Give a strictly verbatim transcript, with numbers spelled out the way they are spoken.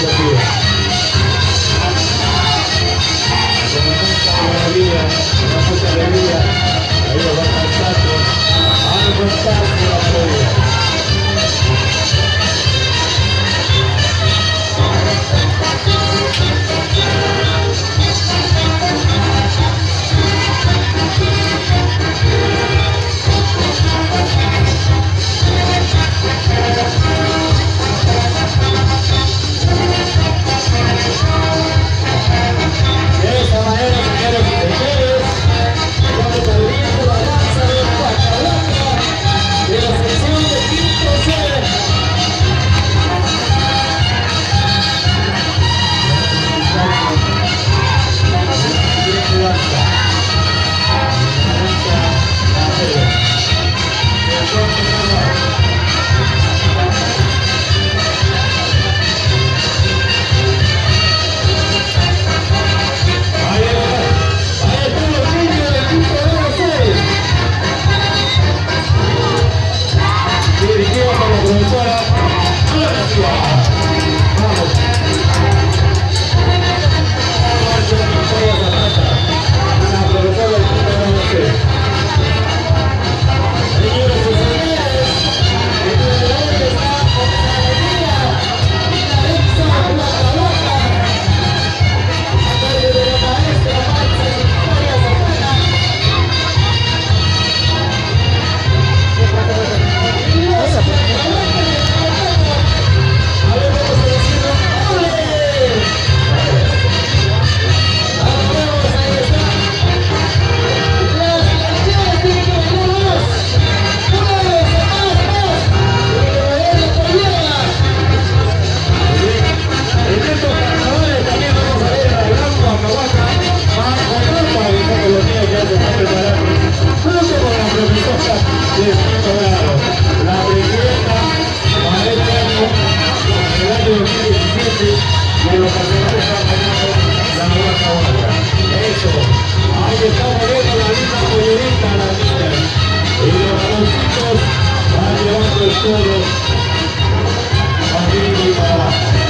coreografía. Con mucha maravilla, con mucha alegría, ahí lo va cantando, algo está en la gloria. De esta manera, señores y señores, estamos abriendo la danza de Huacahuaca de la sección de quinto C. Dirigido por la profesora Ana Ciudad. Vamos. La profesora del quinto grado C. Señores y señores, el ganador está con la alegría y la danza de Huacahuaca. A cargo de la maestra Marcia Victoria Zapata. Ahí está moviendo la linda pollerita a la niña. Y los baloncitos van llevando el todo. Arriba y para abajo.